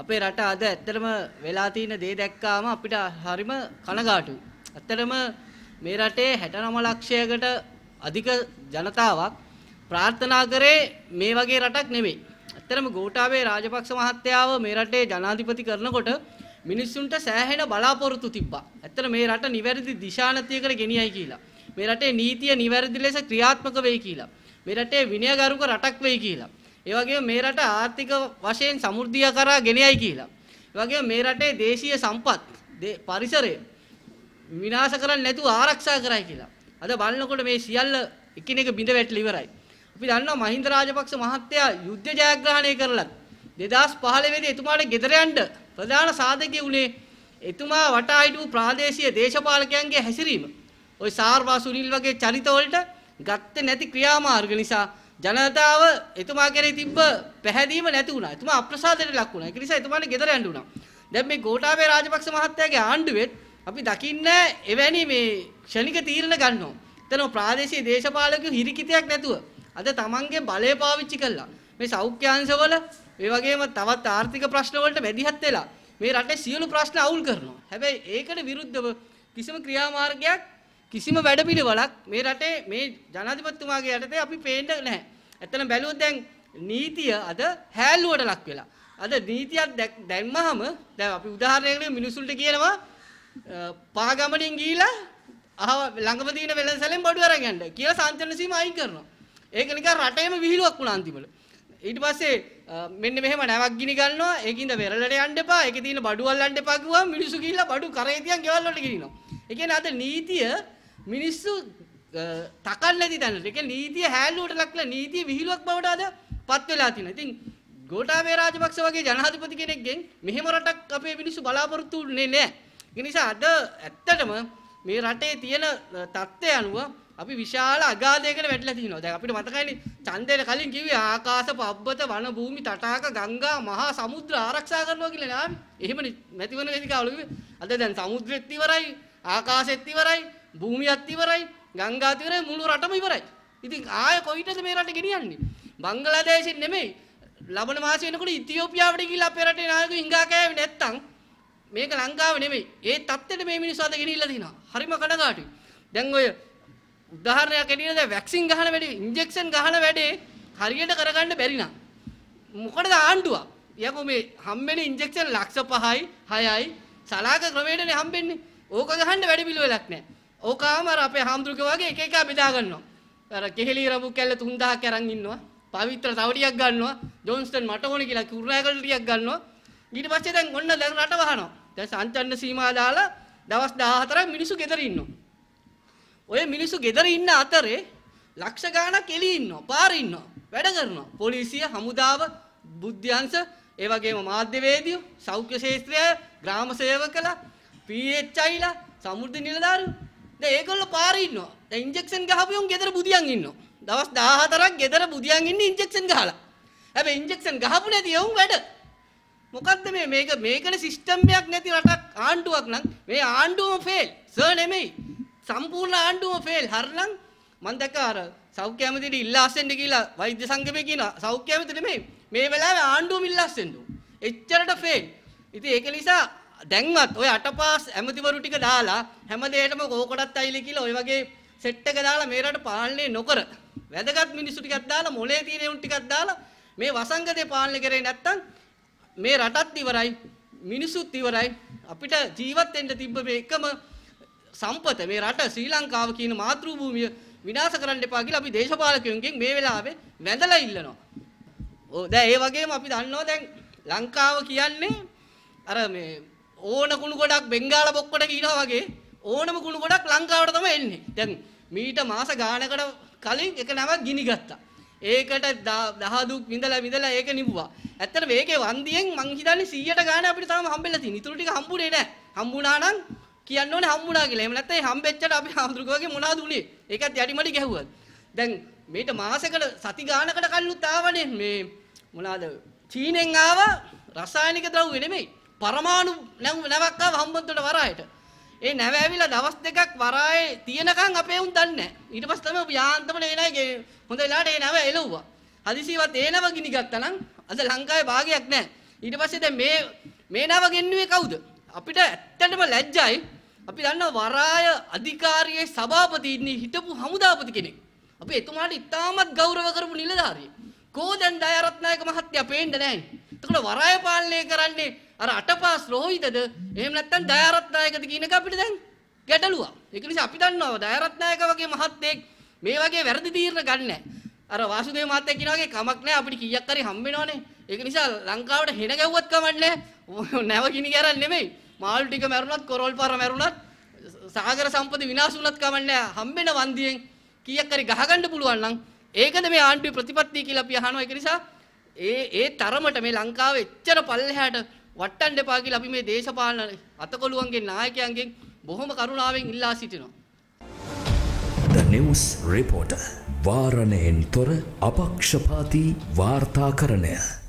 අපේ රට අද ඇත්තටම වෙලා තියෙන දේ දැක්කාම අපිට හරිම කනගාටුයි. ඇත්තටම මේ රටේ 69 ලක්ෂයකට අධික ජනතාවක් ප්‍රාර්ථනා කරේ මේ වගේ රටක් නෙමෙයි. ඇත්තටම ගෝඨාභය රාජපක්ෂ මහත්තයාව මේ රටේ ජනාධිපති කරනකොට මිනිස්සුන්ට සෑහෙන බලාපොරොත්තු තිබ්බා. ඇත්තට මේ රට නිවැරදි දිශානතියකට ගෙනියයි කියලා. මේ රටේ නීතිය නිවැරදි ලෙස ක්‍රියාත්මක වෙයි කියලා. මේ රටේ විනයගරුක රටක් වෙයි කියලා. ඒ වගේම මේ රට ආර්ථික වශයෙන් සමෘද්ධිය කරා ගෙනියයි කියලා. ඒ වගේම මේ රටේ දේශීය සම්පත් පරිසරය විනාශ කරන්නේ නැතුව ආරක්ෂා කරයි කියලා. අද බලනකොට මේ සියල්ල එකිනෙක බිඳ වැටලා ඉවරයි. අපි දන්නවා මහින්ද රාජපක්ෂ මහත්තයා යුද්ධ ජයග්‍රහණය කරලත් 2015 දී එතුමාට ගෙදර යන්න ප්‍රධාන සාධකයේ උනේ එතුමා වටා හිටපු ප්‍රාදේශීය දේශපාලකයන්ගේ හැසිරීම. ওই සාර්වා සුනිල් වගේ චරිත වලට ගත්තේ නැති ක්‍රියාමාර්ග නිසා ජනතාව එතුමා කෙරේ තිබ්බ පැහැදීම නැති වුණා. එතුමා අප්‍රසාදයට ලක් වුණා. ඒක නිසා එතුමාට ගෙදර යන්න වුණා. දැන් මේ ගෝඨාභය රාජපක්ෂ මහත්තයාගේ ආණ්ඩුවෙත් අපි දකින්නේ එවැනි මේ ක්ෂණික තීරණ ගන්නවා. එතන ප්‍රාදේශීය දේශපාලකයෝ හිරිකිතයක් නැතුව අද තමන්ගේ බලය පාවිච්චි කළා. මේ සෞඛ්‍ය අංශවල ඒ වගේම තවත් ආර්ථික ප්‍රශ්න වලට මැදිහත් වෙලා මේ රටේ සියලු ප්‍රශ්න අවුල් කරනවා. හැබැයි ඒකට විරුද්ධව කිසිම ක්‍රියාමාර්ගයක් කිසිම වැඩපිළිවෙලක් මේ රටේ මේ ජනාධිපතිතුමාගේ යටතේ අපි පේන්න නැහැ. ඇත්තටම බැලුවොත් දැන් නීතිය අද හැල්ලුවට ලක් වෙලා. අද නීතියක් දැම්මහම දැන් අපි උදාහරණයකට මිනිසුන්ට කියනවා පාගමනින් ගිහිලා ළඟම තියෙන වෙළඳසැලෙන් බඩු අරන් යන්න කියලා සංචලන සීමා අයින් කරනවා. ඒක නිකන් රටේම විහිළුවක් වුණා අන්තිමට. ඊට පස්සේ මෙන්න මෙහෙම නැවක් ගිනි ගන්නවා. ඒකින්ද වෙරළට යන්න එපා. ඒකේ තියෙන බඩු අල්ලන්න එපා කිව්වම මිනිස්සු ගිහිල්ලා බඩු කරේ තියන් ගෙවල් වලට ගෙනිනවා. ඒ කියන්නේ අද නීතිය මිනිස්සු තකන්නේ නැති තැනට. ඒ කියන්නේ නීතිය හැල්ලුවට ලක්ලා නීතිය විහිළුවක් බවට අද පත් වෙලා තියෙනවා. ඉතින් ගෝඨාභය රාජපක්ෂ වගේ ජනාධිපති කෙනෙක්ගෙන් මෙහෙම රටක් අපේ මිනිස්සු බලාපොරොත්තු වෙන්නේ නැහැ. ඒ නිසා අද ඇත්තටම මේ රටේ තියෙන තත්ත්වය අනුව අපි විශාල අගාධයකට වැටලා තියෙනවා. දැන් අපිට මතකයිනේ ඡන්දයට කලින් කිව්වේ ආකාශ පබ්බත වන භූමි තටාක ගංගා මහා සමුද්‍ර ආරක්ෂා කරනවා කියලා නේ ආවි. එහෙමනේ මැතිවරණ වේදිකාවල කිව්වේ. අද දැන් සමුද්‍රෙත් ඉවරයි, ආකාශෙත් ඉවරයි, භූමියත් ඉවරයි, ගංගාත් ඉවරයි, මුළු රටම ඉවරයි. ඉතින් ආයෙ කොයිටද මේ රට ගෙනියන්නේ? බංග්ලාදේශෙන් නෙමෙයි. ලබන මාසෙ වෙනකොට ඉතියෝපියාවට ගිහිල්ලා අපේ රටේ නායකයෝ හිඟා කෑවේ නැත්තම් මේක ලංකාව නෙමෙයි. ඒ තත්ත්වෙට මේ මිනිස්සු අද ගෙනිහිල්ලා තිනවා. හරිම කනගාටුයි. දැන් ඔය උදාහරණයක් ඇටියෙ දැන් වැක්සින් ගහන වැඩේ, ඉන්ජෙක්ෂන් ගහන වැඩේ හරියට කරගන්න බැරි නම් මොකටද ආණ්ඩුව? යකෝ මේ හම්බෙන ඉන්ජෙක්ෂන් ලක්ෂ 5යි 6යි සලාක ක්‍රමයටනේ හම්බෙන්නේ. ඕක ගහන්න වැඩි පිළිවෙලක් නැහැ. ඕකාම අර අපේ හාමුදුරුවෝ වගේ එක එක බෙදා ගන්නවා. අර කෙහෙලි රඹු කැල්ල 3000ක් අරන් ඉන්නවා. පවිත්‍ර තව ටිකක් ගන්නවා. ජොන්ස්ටන් මට ඕනේ කියලා කුරුණෑගල ටිකක් ගන්නවා. ඊට පස්සේ දැන් ඔන්න දැන් රට වහනවා. දැන් සංචලන සීමා දාලා දවස් 14ක් මිනිස්සු ගෙදර ඉන්නවා. ඔය මිනිස්සු ගෙදර ඉන්න අතරේ ලක්ෂ ගාණක් එළියේ ඉන්නවා. පාරේ ඉන්නවා. වැඩ කරනවා. පොලිසිය, හමුදාව, බුද්ධ්‍යංශ, ඒ වගේම මාධ්‍යවේදියෝ, සෞඛ්‍ය ශාස්ත්‍රය, ග්‍රාම සේවකලා, PHIලා, සමෘද්ධි නිලධාරීන්. දැන් ඒගොල්ලෝ පාරේ ඉන්නවා. දැන් ඉන්ජෙක්ෂන් ගහපු උන් ගෙදර බුදියන් ඉන්නවා. දවස් 14ක් ගෙදර බුදියන් ඉන්නේ ඉන්ජෙක්ෂන් ගහලා. හැබැයි ඉන්ජෙක්ෂන් ගහපු නැති උන් වැඩ. මොකද්ද මේකනේ සිස්ටම් එකක් නැති රටක් ආණ්ඩුවක් නම් මේ ආණ්ඩුවම ෆේල්. සර් නෙමෙයි. සම්පූර්ණ ආණ්ඩුවම ෆේල්. හරිනම් මම දැක්ක අර සෞඛ්‍ය ඇමතිට ඉල්ලාස්සෙන්න කියලා වෛද්‍ය සංගමේ කියන සෞඛ්‍ය ඇමති නෙමෙයි. මේ වෙලාවේ ආණ්ඩුවම ඉල්ලාස්සෙන්න ඕන. එච්චරට ෆේල්. ඉතින් ඒක නිසා දැන්වත් ඔය අටපාස් ඇමතිවරු ටික දාලා හැමදේටම කෝකටත් අයිලි කියලා ඔය වගේ සෙට් එක දාලා මේ රට පාලනය නොකර වැදගත් මිනිස්සු ටිකක් දාලා මොලේ තියෙන උන් ටිකක් දාලා මේ වසංගතේ පාලනය කරේ නැත්තම් මේ රටත් ඉවරයි මිනිසුත් ඉවරයි අපිට ජීවත් වෙන්න තිබ්බ මේ එකම සම්පත මේ රට ශ්‍රී ලංකාව කියන මාතෘ භූමිය විනාශ කරන්න එපා කියලා අපි දේශපාලකයන්ගෙන් මේ වෙලාවේ වැඳලා ඉල්ලනවා. ඔව් දැන් ඒ වගේම අපි දන්නවා දැන් ලංකාව කියන්නේ අර මේ ඕන කුණු ගොඩක් බෙන්ගාල බොක්කොට කියනවා වගේ ඕනම කුණු ගොඩක් ලංකාවට තමයි එන්නේ. දැන් මීට මාස ගානකට කලින් එක නමක් ගිනි ගත්තා. ඒකට දහදුක් විඳලා ඒක නිවුවා. ඇත්තට මේකේ වන්දියෙන් මං හිතන්නේ 100ට ගාන අපිට තාම හම්බෙලා තියෙන. ඊටු ටික හම්බුනේ නැහැ. හම්බුණා නම් කියන්න ඕනේ හම්බුණා කියලා. එහෙම නැත්නම් හම්බෙච්චට අපි හම්දුරුක වගේ මොනවද උනේ? ඒකත් යටිමඩි ගැහුවා. දැන් මේට මාසෙකට සති ගානකට කලිනුත් ආවනේ මේ මොනවාද? චීනෙන් ආව රසායනික ද්‍රව්‍ය නෙමෙයි. පරමාණු නැවක් ආව හම්බන්තොට වරායට. ඒ නැව ඇවිල්ලා දවස් දෙකක් වරායේ තියෙනකන් අපේ උන් දන්නේ නැහැ. ඊට පස්සේ තමයි යාන්තම නේනයි හොඳ වෙලාවට ඒ නැව එළුවා. හදිසියවත් ඒ නැව ගිනි ගත්තා නම් අද ලංකාවේ භාගයක් නැහැ. ඊට පස්සේ දැන් මේ නව ගෙන්නුවේ කවුද? අපිට ඇත්තටම ලැජ්ජයි. අපි දන්නවා වරාය අධිකාරියේ සභාපති ඉන්නේ හිටපු හමුදාපති කෙනෙක්. අපි එතුමාට ඉතාමත් ගෞරව කරපු නිලධාරියෙක්. කෝ දැන් දයාරත්නායක මහත්තයා පේන්නේ නැහැ. එතකොට වරාය පාලනය කරන්නේ අර අටපාස් රෝහිතද? එහෙම නැත්නම් දයාරත්නායකද කියන එක අපිට දැන් ගැටලුවක්. ඒක නිසා අපි දන්නවා දයාරත්නායක වගේ මහත්තයෙක් මේ වගේ වැරදි තීරණ ගන්න නැහැ. අර වාසුදේව මහත්තයා කියන වගේ කමක් නැහැ අපිට කීයක් හරි හම්බ වෙනවනේ. ඒක නිසා ලංකාවට හෙන ගැව්වත් කමක් නැහැ. නැව ගිනි ගෑරක් නෙමෙයි. මාළු ටික මැරුණත් කොරල් පාර මැරුණත් සාගර සම්පත විනාශ වුණත් කමක් නැහැ. හම්බෙන වන්දියෙන් කීයක් හරි ගහගන්න පුළුවන් නම් ඒකද මේ ආණ්ඩුවේ ප්‍රතිපත්තිය කියලා අපි අහනවා. ඒක නිසා ඒ තරමට මේ ලංකාවේ එච්චර පල්ලෙහාට වට්ටන්න එපා කියලා අපි මේ දේශපාලන අතකොළුවන්ගේ නායකයන්ගෙන් බොහොම කරුණාවෙන් ඉල්ලා සිටිනවා. The News Reporter වාරණයෙන් තොර අපක්ෂපාතී වාර්තාකරණය